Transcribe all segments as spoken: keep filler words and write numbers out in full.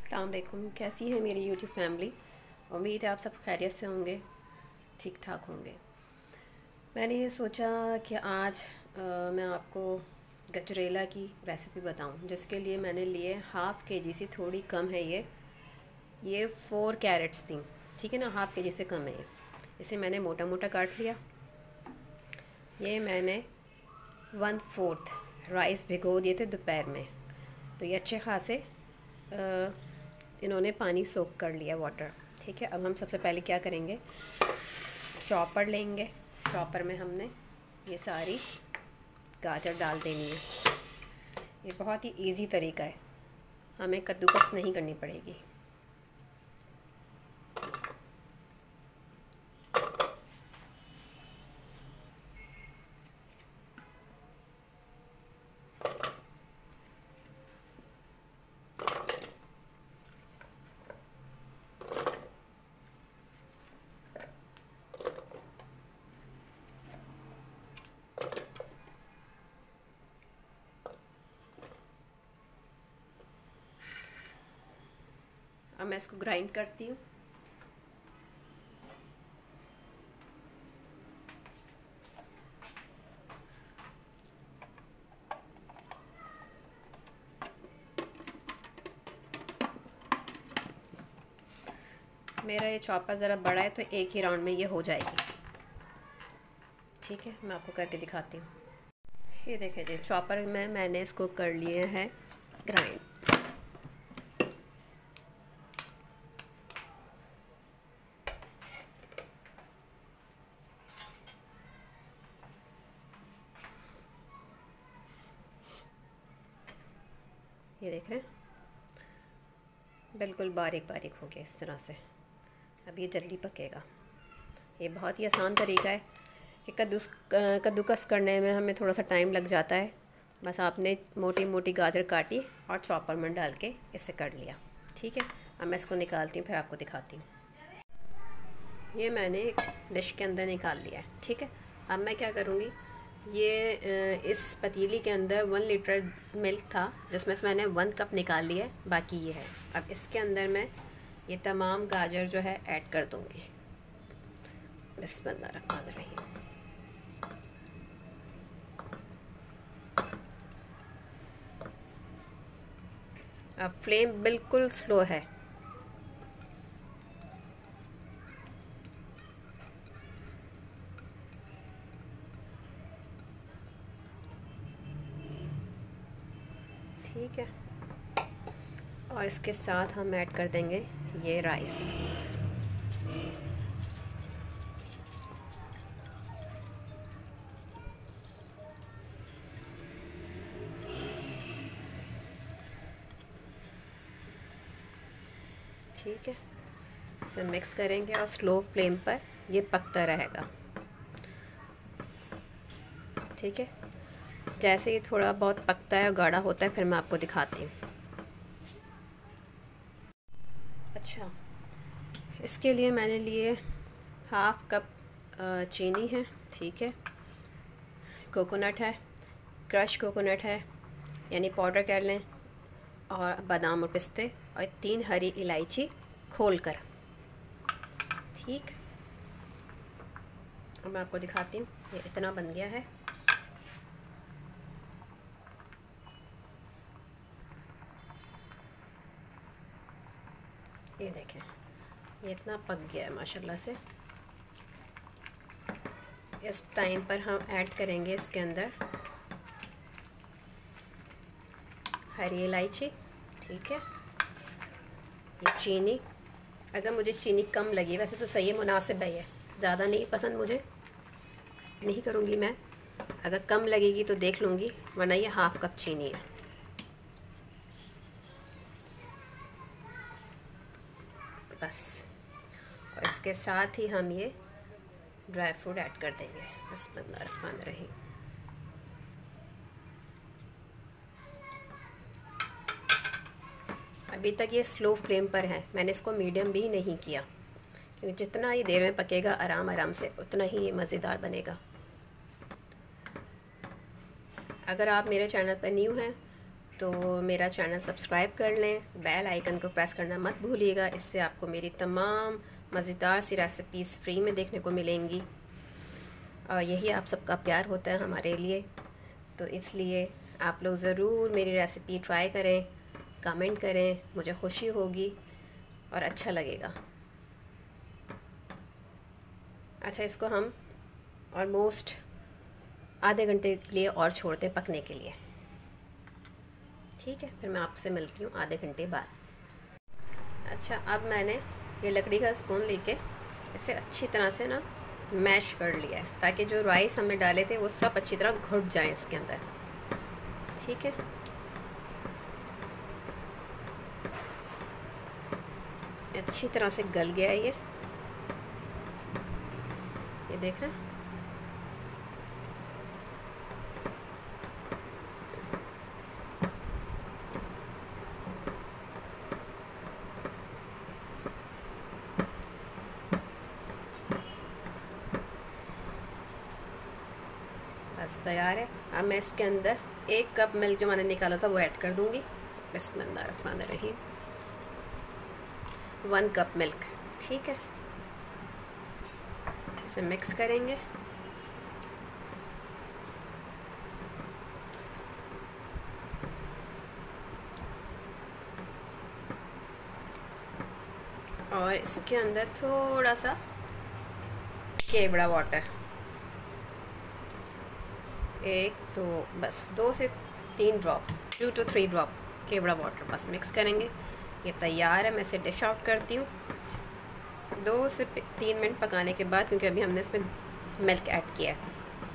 अस्सलाम वालेकुम। कैसी है मेरी यूट्यूब फैमिली। उम्मीद है आप सब खैरियत से होंगे, ठीक ठाक होंगे। मैंने ये सोचा कि आज आ, मैं आपको गजरेला की रेसिपी बताऊं, जिसके लिए मैंने लिए हाफ़ के जी से थोड़ी कम है। ये ये फ़ोर कैरेट्स थी, ठीक है ना। हाफ़ के जी से कम है ये। इसे मैंने मोटा मोटा काट लिया। ये मैंने वन फोर्थ राइस भिगो दिए थे दोपहर में, तो ये अच्छे खासे इन्होंने पानी सोख कर लिया, वाटर। ठीक है, अब हम सबसे पहले क्या करेंगे, चॉपर लेंगे। चॉपर में हमने ये सारी गाजर डाल देनी है। ये बहुत ही इजी तरीका है, हमें कद्दूकस नहीं करनी पड़ेगी। अब मैं इसको ग्राइंड करती हूँ। मेरा ये चॉपर ज़रा बड़ा है, तो एक ही राउंड में ये हो जाएगी। ठीक है, मैं आपको करके दिखाती हूँ। ये देखें जी, चॉपर में मैंने इसको कर लिए हैं ग्राइंड। ये देख रहे हैं, बिल्कुल बारीक बारीक हो गया इस तरह से। अब ये जल्दी पकेगा। ये बहुत ही आसान तरीका है कि कद्दूस कद्दूकस करने में हमें थोड़ा सा टाइम लग जाता है। बस आपने मोटी मोटी गाजर काटी और चॉपर में डाल के इससे कर लिया। ठीक है, अब मैं इसको निकालती हूँ, फिर आपको दिखाती हूँ। ये मैंने एक डिश के अंदर निकाल लिया है। ठीक है, अब मैं क्या करूँगी, ये इस पतीली के अंदर वन लीटर मिल्क था, जिसमें से मैंने वन कप निकाल लिया है, बाकी ये है। अब इसके अंदर मैं ये तमाम गाजर जो है ऐड कर दूँगी। बिस्मिल्लाह रहमान रहीम। अब फ्लेम बिल्कुल स्लो है। ठीक है, और इसके साथ हम ऐड कर देंगे ये राइस। ठीक है, इसे मिक्स करेंगे और स्लो फ्लेम पर ये पकता रहेगा। ठीक है, जैसे ही थोड़ा बहुत पकता है और गाढ़ा होता है, फिर मैं आपको दिखाती हूँ। अच्छा, इसके लिए मैंने लिए हाफ कप चीनी है। ठीक है, कोकोनट है, क्रश कोकोनट है, यानी पाउडर कर लें, और बादाम और पिस्ते, और तीन हरी इलायची खोलकर। ठीक, अब मैं आपको दिखाती हूँ। ये इतना बन गया है। ये देखें, ये इतना पक गया है माशाल्लाह से। इस टाइम पर हम ऐड करेंगे इसके अंदर हरी इलायची। ठीक है, ये चीनी। अगर मुझे चीनी कम लगी, वैसे तो सही है, मुनासिब है, ये ज़्यादा नहीं पसंद मुझे, नहीं करूँगी मैं। अगर कम लगेगी तो देख लूँगी, वरना ये हाफ़ कप चीनी है। बस, और इसके साथ ही हम ये ड्राई फ्रूट ऐड कर देंगे। बिस्मिल्लाह रहमान रहीम। अभी तक ये स्लो फ्लेम पर है, मैंने इसको मीडियम भी नहीं किया, क्योंकि जितना ये देर में पकेगा आराम आराम से, उतना ही ये मज़ेदार बनेगा। अगर आप मेरे चैनल पर न्यू हैं तो मेरा चैनल सब्सक्राइब कर लें, बेल आइकन को प्रेस करना मत भूलिएगा। इससे आपको मेरी तमाम मज़ेदार सी रेसिपीज़ फ्री में देखने को मिलेंगी और यही आप सबका प्यार होता है हमारे लिए। तो इसलिए आप लोग ज़रूर मेरी रेसिपी ट्राई करें, कमेंट करें, मुझे खुशी होगी और अच्छा लगेगा। अच्छा, इसको हम ऑलमोस्ट आधे घंटे के लिए और छोड़ते हैं पकने के लिए। ठीक है, फिर मैं आपसे मिलती हूँ आधे घंटे बाद। अच्छा, अब मैंने ये लकड़ी का स्पून लेके इसे अच्छी तरह से ना मैश कर लिया है, ताकि जो राइस हमने डाले थे वो सब अच्छी तरह घुट जाएं इसके अंदर। ठीक है, अच्छी तरह से गल गया है ये ये देख रहे हैं। बस तैयार है। अब मैं इसके अंदर एक कप मिल्क जो मैंने निकाला था वो ऐड कर दूंगी। बिस्मिल्लाहिर्रहमानिर्रहीम। One cup milk. ठीक है, इसे मिक्स करेंगे। और इसके अंदर थोड़ा सा केवड़ा वाटर, एक तो बस दो से तीन drop, two two three drop kewra water बस मिक्स करेंगे। ये तैयार है। मैं इसे डिश आउट करती हूँ दो से तीन मिनट पकाने के बाद, क्योंकि अभी हमने इसमें मिल्क ऐड किया है।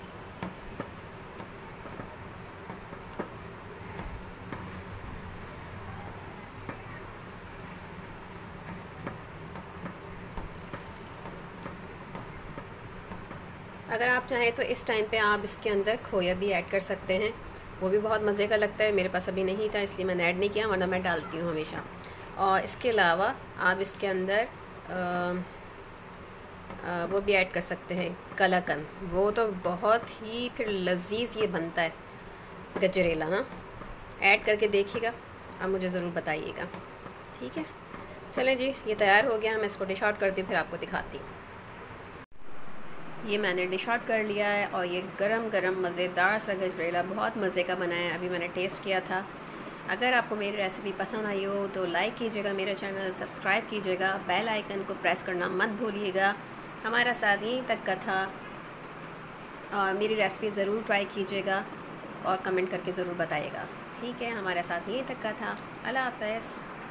अगर आप चाहें तो इस टाइम पे आप इसके अंदर खोया भी ऐड कर सकते हैं, वो भी बहुत मज़े का लगता है। मेरे पास अभी नहीं था इसलिए मैंने ऐड नहीं किया, वरना मैं डालती हूँ हमेशा। और इसके अलावा आप इसके अंदर आ, आ, वो भी ऐड कर सकते हैं कलाकंद। वो तो बहुत ही फिर लजीज ये बनता है गजरेला ना। ऐड करके देखिएगा, आप मुझे ज़रूर बताइएगा। ठीक है, चलें जी, ये तैयार हो गया। मैं इसको डिश आउट करती हूँ, फिर आपको दिखाती हूँ। ये मैंने डिश आउट कर लिया है और ये गरम गरम मज़ेदार सा गजरेला बहुत मज़े का बना है। अभी मैंने टेस्ट किया था। अगर आपको मेरी रेसिपी पसंद आई हो तो लाइक कीजिएगा, मेरा चैनल सब्सक्राइब कीजिएगा, बेल आइकन को प्रेस करना मत भूलिएगा। हमारा साथ यहीं तक का था। और मेरी रेसिपी ज़रूर ट्राई कीजिएगा और कमेंट करके ज़रूर बताइएगा। ठीक है, हमारा साथ यहीं तक का था। अल्लाह हाफ़िज़।